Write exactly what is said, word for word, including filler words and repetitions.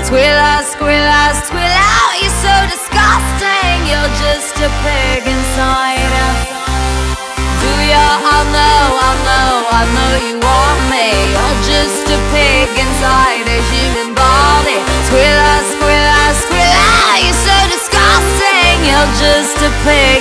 Squealer, squealer, squealer, you're so disgusting. You're just a pig inside. Do ya? I know, I know, I know you want me. You're just a pig inside a human body. Squealer, squealer, squealer, you're so disgusting. You're just a pig